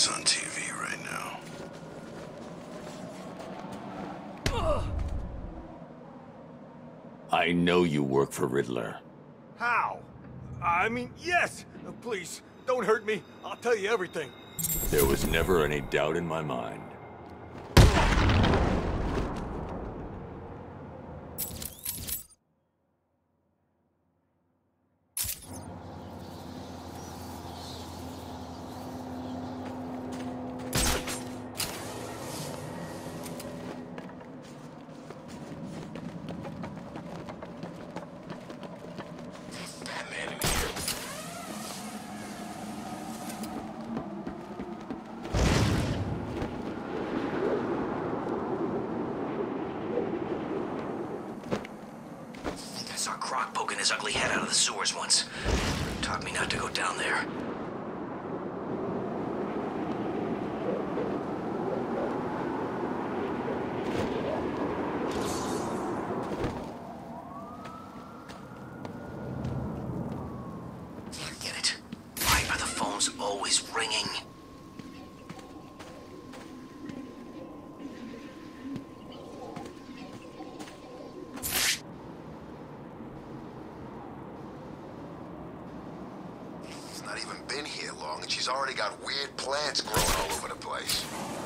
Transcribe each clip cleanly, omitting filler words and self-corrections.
what's on TV right now. I know you work for Riddler. How? I mean, yes! Please, don't hurt me. I'll tell you everything. There was never any doubt in my mind. Poking his ugly head out of the sewers once. Taught me not to go down there. Get it? Why are the phones always ringing? Not even been here long, and she's already got weird plants growing all over the place.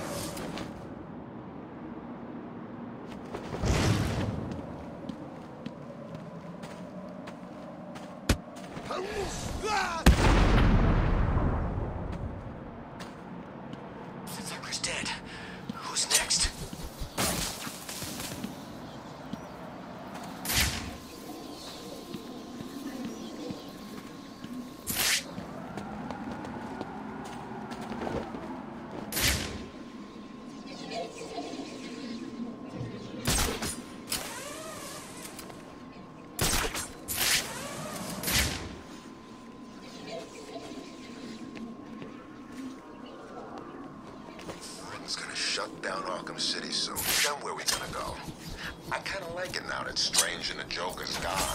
Tucker's dead. Who's next? Shut down Arkham City soon. Then where we gonna go? I kinda like it now that Strange and the Joker's gone.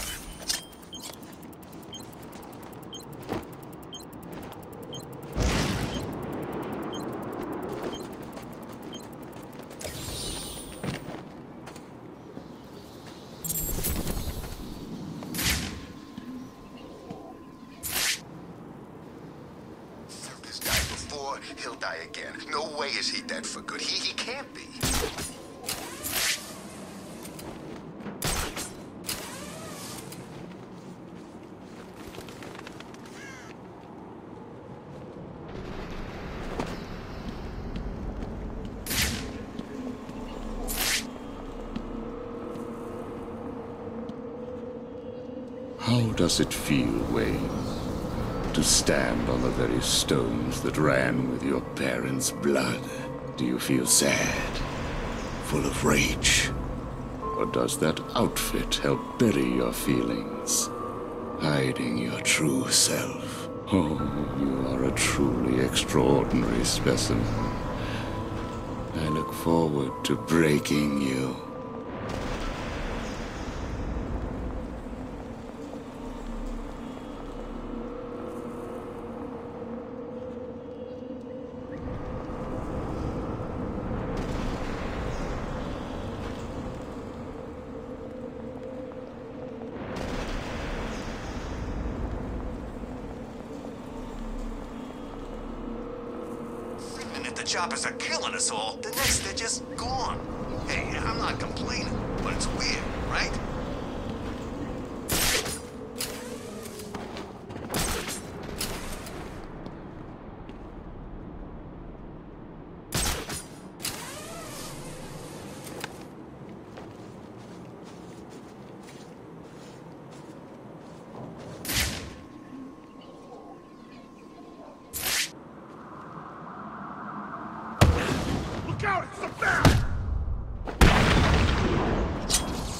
He'll die again. No way is he dead for good. He can't be. How does it feel, Wayne, to stand on the very stones that ran with your parents' blood? Do you feel sad, full of rage? Or does that outfit help bury your feelings, hiding your true self? Oh, you are a truly extraordinary specimen. I look forward to breaking you. The choppers are killing us all. The next, they're just gone. Hey, I'm not complaining, but it's weird, right? Look out! It's a bat!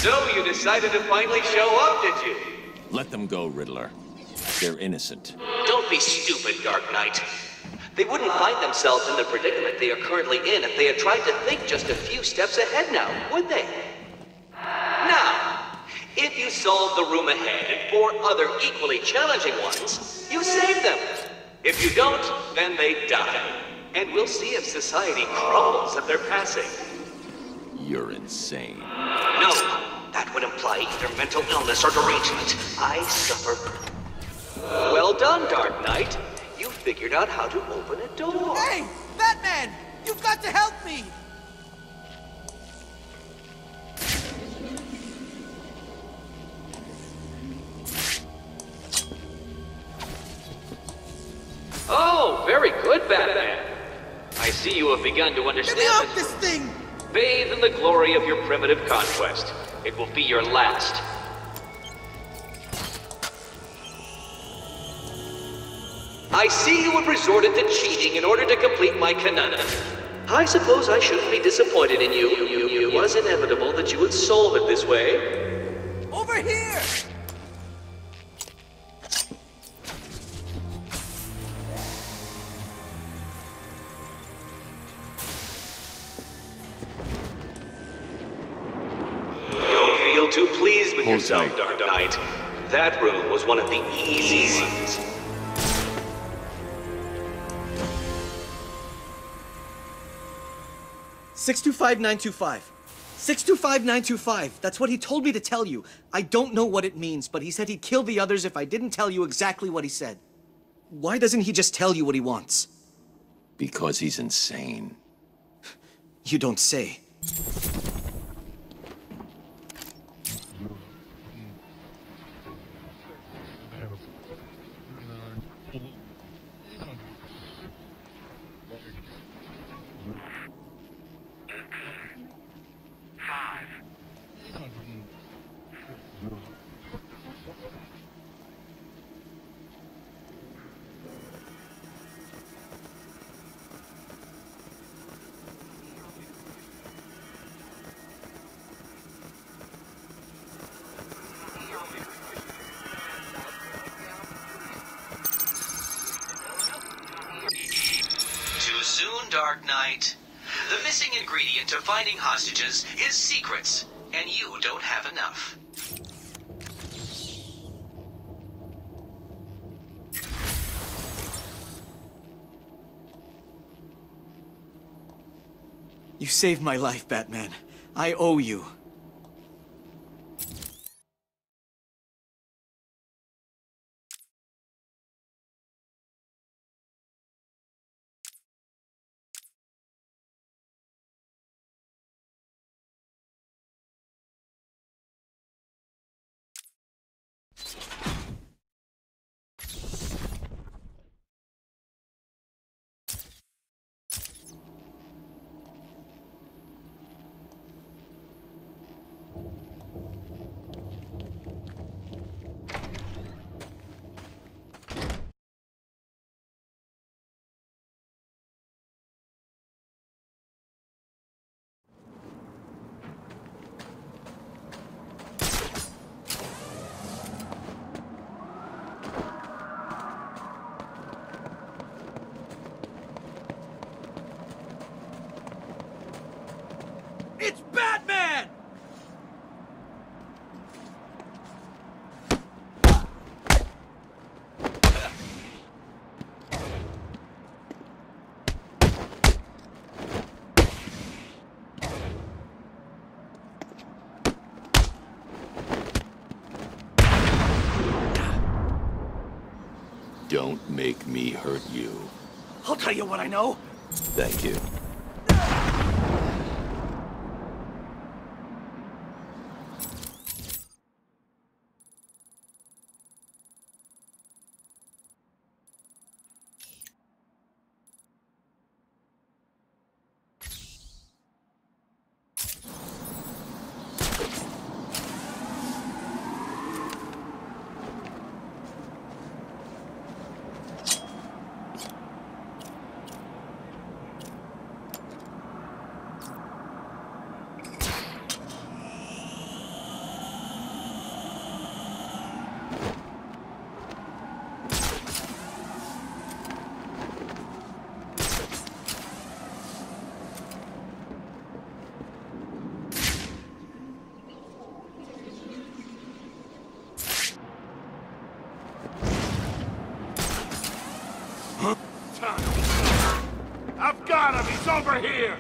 So you decided to finally show up, did you? Let them go, Riddler. They're innocent. Don't be stupid, Dark Knight. They wouldn't find themselves in the predicament they are currently in if they had tried to think just a few steps ahead now, would they? Now, if you solve the room ahead and 4 other equally challenging ones, you save them. If you don't, then they die. And we'll see if society crumbles at their passing. You're insane. No, that would imply either mental illness or derangement. I suffer. Well done, Dark Knight. You figured out how to open a door. Hey! Batman! You've got to help me! Oh, very good, Batman. I see you have begun to understand. Get me off this thing! Bathe in the glory of your primitive conquest. It will be your last. I see you have resorted to cheating in order to complete my canana. I suppose I shouldn't be disappointed in you. It was inevitable that you would solve it this way. Over here! Don't feel too pleased with Hold yourself, tight. Dark Knight. That room was one of the easy ones. $625,925. 625,925. That's what he told me to tell you. I don't know what it means, but he said he'd kill the others if I didn't tell you exactly what he said. Why doesn't he just tell you what he wants? Because he's insane. You don't say. Too soon, Dark Knight. The missing ingredient to finding hostages is secrets, and you don't have enough. You saved my life, Batman. I owe you. It's Batman! Don't make me hurt you. I'll tell you what I know. Thank you. What's over here?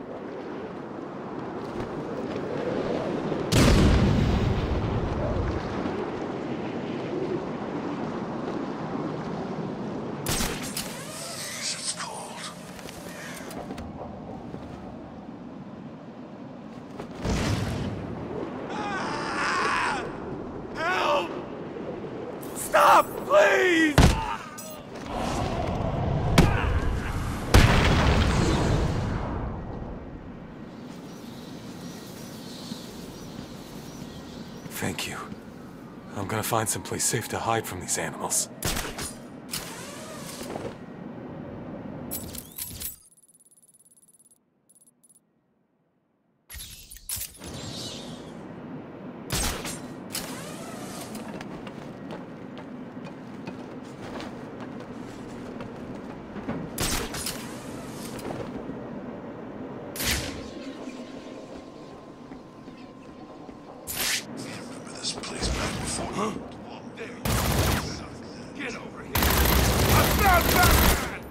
It's cold. Help! Stop, please! Thank you. I'm gonna find someplace safe to hide from these animals. Remember this place back before you. There you go. Get over here. I found Batman!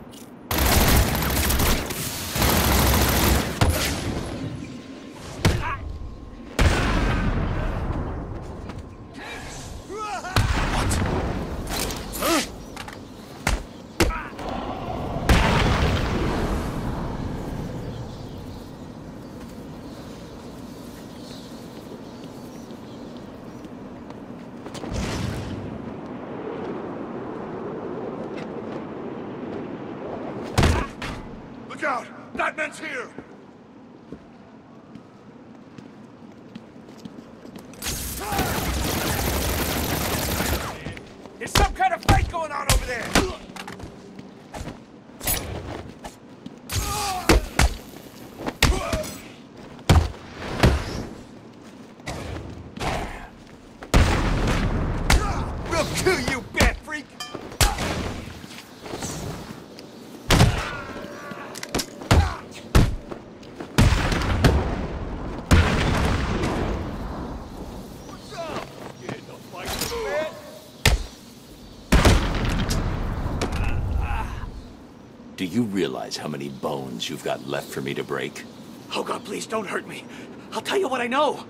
Look out! Batman's here! There's some kind of fight going on over there! We'll kill you, bat freak! What's up? You hit the fight, man? Do you realize how many bones you've got left for me to break? Oh God, please don't hurt me. I'll tell you what I know.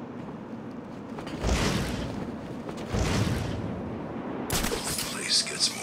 Place gets